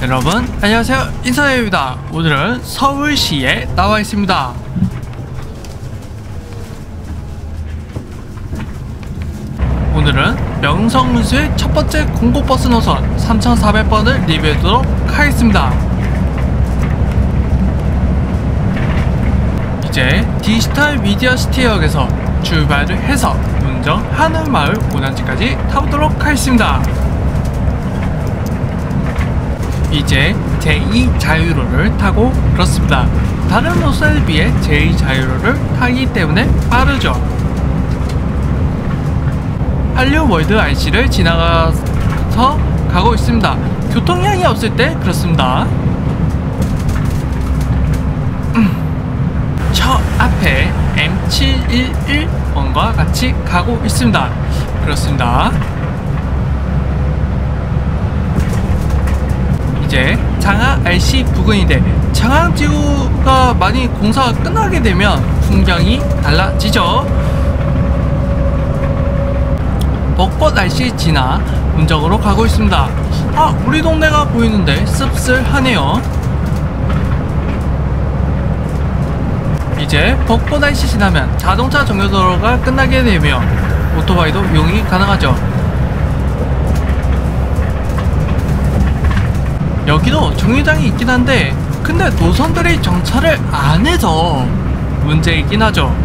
여러분 안녕하세요, 인사드립니다. 오늘은 서울시에 나와 있습니다. 오늘은 명성운수의 첫 번째 공고버스 노선 3400번을 리뷰하도록 하겠습니다. 이제 디지털 미디어 시티역에서 출발을 해서 문정 하늘마을 오단지까지 타보도록 하겠습니다. 이제 제2자유로를 타고 그렇습니다. 다른 노선에 비해 제2자유로를 타기 때문에 빠르죠. 한류월드 IC를 지나가서 가고 있습니다. 교통량이 없을 때 그렇습니다. 저 앞에 M711번과 같이 가고 있습니다. 그렇습니다. 이제 장하 RC 부근인데 장항지구가 많이 공사가 끝나게 되면 풍경이 달라지죠. 벚꽃 RC 지나 문정으로 가고 있습니다. 아, 우리 동네가 보이는데 씁쓸하네요. 이제 벚꽃 RC 지나면 자동차 정류도로가 끝나게 되며 오토바이도 이용이 가능하죠. 여기도 정류장이 있긴 한데 근데 노선들이 정차를 안 해서 문제이긴 하죠.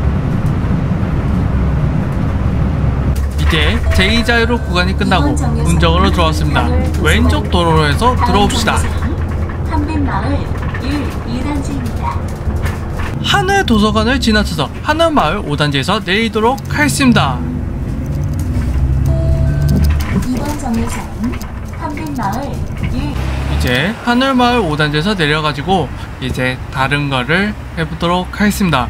이제 제2자유로 구간이 끝나고 문정으로 들어왔습니다. 왼쪽 도로에서 들어옵시다. 하늘 도서관을 지나쳐서 하늘마을 5단지에서 내리도록 하겠습니다. 이번 정류장은 한빛마을 1. 이제 하늘마을 5단지에서 내려가지고 이제 다른 거를 해보도록 하겠습니다.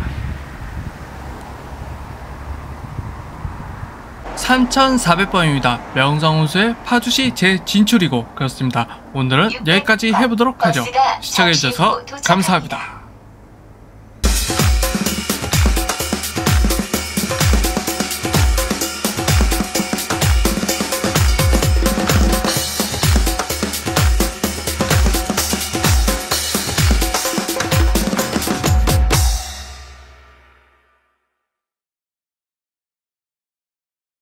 3400번입니다. 명성운수의 파주시 재진출이고 그렇습니다. 오늘은 여기까지 해보도록 하죠. 시청해주셔서 감사합니다.